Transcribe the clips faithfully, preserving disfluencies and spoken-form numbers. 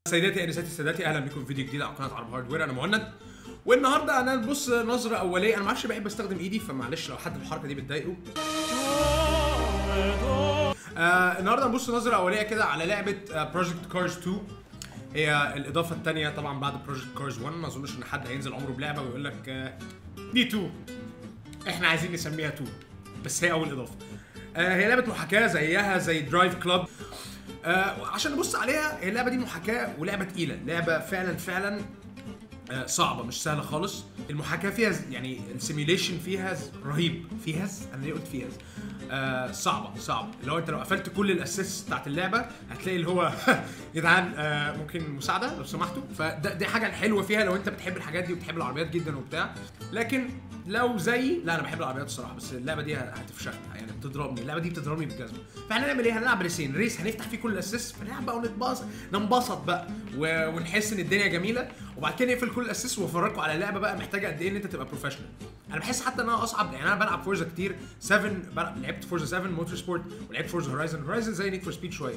سيداتي انساتي سادتي، اهلا بكم في فيديو جديد على قناه عرب هاردوير. انا مهند، والنهارده انا بص نظره اوليه. انا ما اعرفش بحب استخدم ايدي، فمعلش لو حد الحركه دي بتضايقه. آه النهارده نبص نظره اوليه كده على لعبه بروجكت كارز اتنين. هي الاضافه الثانيه طبعا بعد بروجكت كارز واحد. ما اظنش ان حد هينزل عمره بلعبه ويقول لك آه دي اتنين، احنا عايزين نسميها اتنين، بس هي اول اضافه. آه هي لعبه محاكاه زيها زي درايف كلاب. آه عشان نبص عليها، هي اللعبه دي محاكاه ولعبه تقيله، لعبه فعلا فعلا آه صعبه، مش سهله خالص. المحاكاه فيها يعني السيميوليشن فيها رهيب. فيها انا ليه قلت فيها آه صعبه صعبه اللي هو انت لو قفلت كل الاسيست بتاعت اللعبه هتلاقي اللي هو يا جدعان آه ممكن مساعده لو سمحتوا. فده دي حاجه الحلوه فيها لو انت بتحب الحاجات دي وبتحب العربيات جدا وبتاع. لكن لو زي لا انا بحب العربيات الصراحه، بس اللعبه دي هتفشخنا يعني، بتضربني اللعبه دي بتضربني بالجزمه. فاحنا نعمل ايه؟ هنلعب ريسين ريس، هنفتح فيه كل الاسيست فنلعب بقى ونتبسط ننبسط بقى ونحس ان الدنيا جميله، وبعد كده نقفل كل الاسيست وافرجكم على اللعبه بقى محتاجه قد ايه ان انت تبقى بروفيشنال. انا بحس حتى ان انا اصعب، يعني انا بلعب فورزا كتير سبعة، لعبت فورزا سبعة موتور سبورت، ولعبت فورزا هورايزن. هورايزن زي نيد فور سبيد شويه.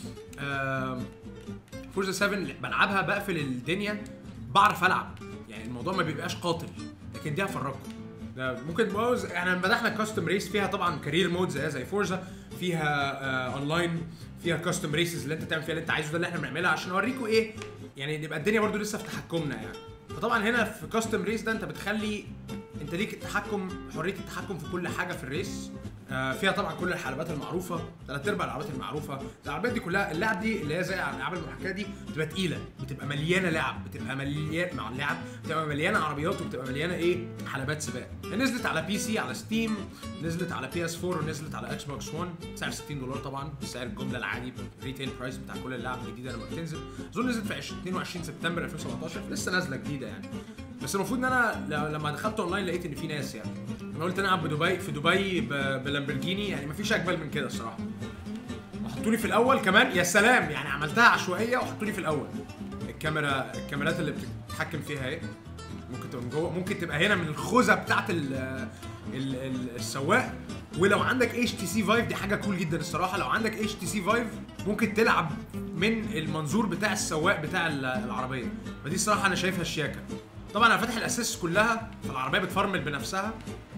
فورزا سبعة بلعبها بقفل الدنيا، بعرف العب يعني الموضوع ما بيبقاش قاتل، لكن دي هفرجكم. ده ممكن موز يعني لما فتحنا كاستم ريس فيها طبعا كارير مود زي زي فورزا، فيها آه اونلاين، فيها كاستم ريسز اللي انت تعمل فيها اللي انت عايزه. ده اللي احنا بنعملها عشان اوريكم ايه يعني، نبقى الدنيا برده لسه في تحكمنا يعني. فطبعا هنا في كاستم ريس ده انت بتخلي انت ليك التحكم، حريه التحكم في كل حاجه في الريس. آه فيها طبعا كل الحلبات المعروفه، ثلاث ارباع العربيات المعروفه. العربيات دي كلها، اللعب دي اللي هي زي العاب المحاكاه دي بتبقى تقيله، بتبقى مليانه لعب، بتبقى مليانه مع اللعب، بتبقى مليانه عربيات، وبتبقى مليانه ايه حلبات سباق. نزلت على بي سي على ستيم، نزلت على بي اس اربعة، ونزلت على اكس بوكس واحد. سعر ستين دولار طبعا، سعر الجمله العادي الريتيل برايس بتاع كل اللعب الجديده لما بتنزل. اظن نزلت في اتنين وعشرين سبتمبر ألفين وسبعتاشر، لسه نازله جديده يعني. بس المفروض ان انا لما دخلت اونلاين لقيت ان في ناس يعني. انا قلت العب بدبي في دبي بلامبرجيني، يعني مفيش اجمل من كده الصراحه. وحطوني في الاول كمان، يا سلام يعني، عملتها عشوائيه وحطوني في الاول. الكاميرا الكاميرات اللي بتتحكم فيها ايه، ممكن تبقى من جوه، ممكن تبقى هنا من الخوذه بتاعت ال ال ال السواق. ولو عندك اتش تي سي فايف دي حاجه كول جدا الصراحه. لو عندك اتش تي سي فايف ممكن تلعب من المنظور بتاع السواق بتاع العربيه، فدي الصراحه انا شايفها شياكه. طبعا انا فاتح الاساس كلها، فالعربيه بتفرمل بنفسها،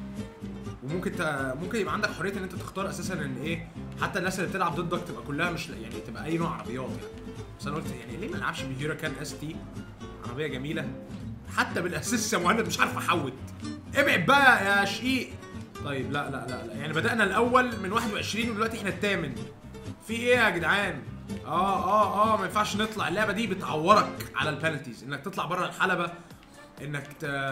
وممكن ت... ممكن يبقى عندك حريه ان انت تختار اساسا ان ايه، حتى الناس اللي بتلعب ضدك تبقى كلها مش يعني تبقى اي نوع عربيات يعني. بس انا قلت يعني ليه ما نلعبش بالهيوراكان اس تي، عربيه جميله حتى بالاساس يا مهند، مش عارف احود. ابعد بقى يا شقيق. طيب لا لا لا, لا. يعني بدانا الاول من واحد وعشرين ودلوقتي احنا الثامن. في ايه يا جدعان؟ اه اه اه ما ينفعش نطلع. اللعبه دي بتعورك على البنالتيز، انك تطلع بره الحلبه، انك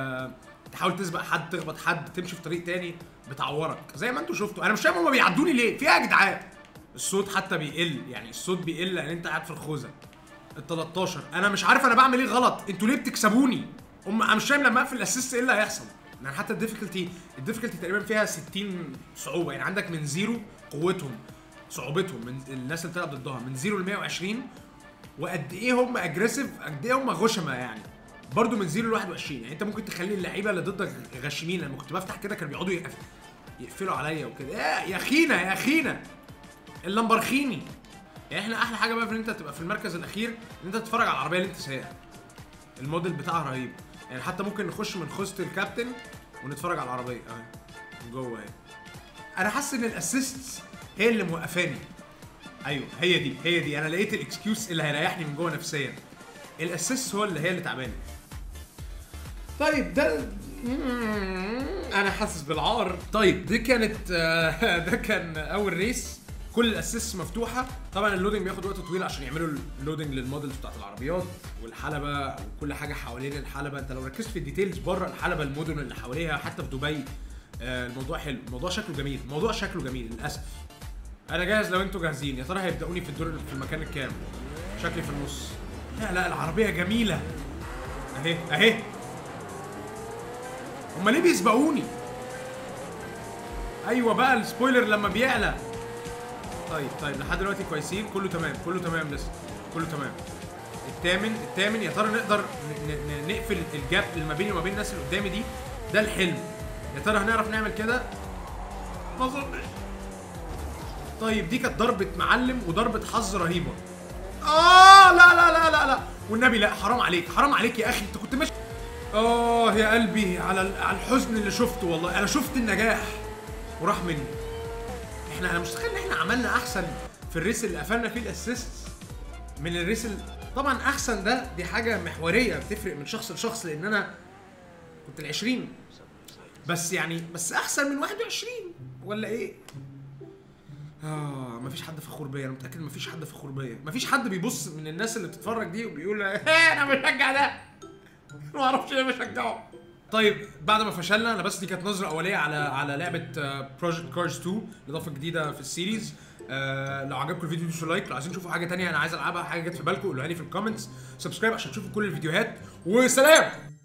تحاول تسبق حد، تخبط حد، تمشي في طريق تاني، بتعورك زي ما انتوا شفتوا. انا مش فاهم هما بيعدوني ليه؟ في ايه يا جدعان؟ الصوت حتى بيقل، يعني الصوت بيقل لان انت قاعد في الخوذه. ال تلتاشر انا مش عارف انا بعمل ايه غلط، انتوا ليه بتكسبوني؟ هم انا مش فاهم لما اقفل الاسيست ايه اللي هيحصل. يعني حتى الديفيكولتي الديفيكولتي تقريبا فيها ستين صعوبه، يعني عندك من زيرو قوتهم صعوبتهم من الناس اللي بتلعب ضدها من زيرو ل مية وعشرين، وقد ايه هم اجريسيف، قد ايه هم غشمه يعني. برضو من زيرو ل واحد وعشرين، يعني انت ممكن تخلي اللعيبه اللي ضدك غشيمين. لما كنت بفتح كده كانوا بيقعدوا يقفلوا عليا وكده. يا يا اخينا يا اخينا اللامبرخيني. يعني احنا احلى حاجه بقى في ان انت تبقى في المركز الاخير ان انت تتفرج على العربيه اللي انت سايقها. الموديل بتاعها رهيب يعني، حتى ممكن نخش من خوذه الكابتن ونتفرج على العربيه اهي من جوه اهي. انا حاسس ان الاسيست هي اللي موقفاني. ايوه هي دي هي دي انا لقيت الاكسكيوز اللي هيريحني من جوه نفسيا. الاسيست هو اللي هي اللي تعباني. طيب ده انا حاسس بالعار. طيب دي كانت ده كان اول ريس، كل الاسيست مفتوحه. طبعا اللودنج بياخد وقت طويل عشان يعملوا اللودنج للمودلز بتاعت العربيات والحلبه وكل حاجه حوالين الحلبه. انت لو ركزت في الديتيلز بره الحلبه، المدن اللي حواليها، حتى في دبي الموضوع حلو، الموضوع شكله جميل، الموضوع شكله جميل للاسف. انا جاهز لو انتوا جاهزين. يا ترى هيبداوني في الدور في المكان الكام؟ شكلي في النص. لا لا العربيه جميله اهي اهي. هما ليه بيسبقوني؟ ايوه بقى السبويلر لما بيعلى. طيب طيب لحد دلوقتي كويسين، كله تمام كله تمام لسه كله تمام. الثامن الثامن يا ترى نقدر نقفل الجاب اللي ما بيني وما بين الناس اللي قدامي دي؟ ده الحلم. يا ترى هنعرف نعمل كده؟ ما اظنش. طيب دي كانت ضربة معلم وضربة حظ رهيبة. اه لا لا لا لا لا والنبي لا، حرام عليك حرام عليك يا اخي، انت كنت ماشي. اه يا قلبي على على الحزن اللي شفته والله. انا شفت النجاح وراح مني. احنا انا مستخيل ان احنا عملنا احسن في الريس اللي قفلنا فيه الاسيست من الريس اللي... طبعا احسن ده دي حاجه محوريه بتفرق من شخص لشخص، لان انا كنت العشرين بس يعني، بس احسن من واحد وعشرين ولا ايه؟ اه مفيش حد فخور بيا، انا متاكد مفيش حد فخور بيا، مفيش حد بيبص من الناس اللي بتتفرج دي وبيقول انا بشجع ده، ما اعرفش ليه بشجعه. طيب بعد ما فشلنا، انا بس دي كانت نظره اوليه على على لعبه بروجكت كارز اتنين، الاضافه الجديده في السيريز. آه لو عجبكم الفيديو دوسوا لايك، لو عايزين تشوفوا حاجه تانية انا عايز العبها، حاجه جت في بالكم قولوها لي في الكومنتس، سبسكرايب عشان تشوفوا كل الفيديوهات، وسلام.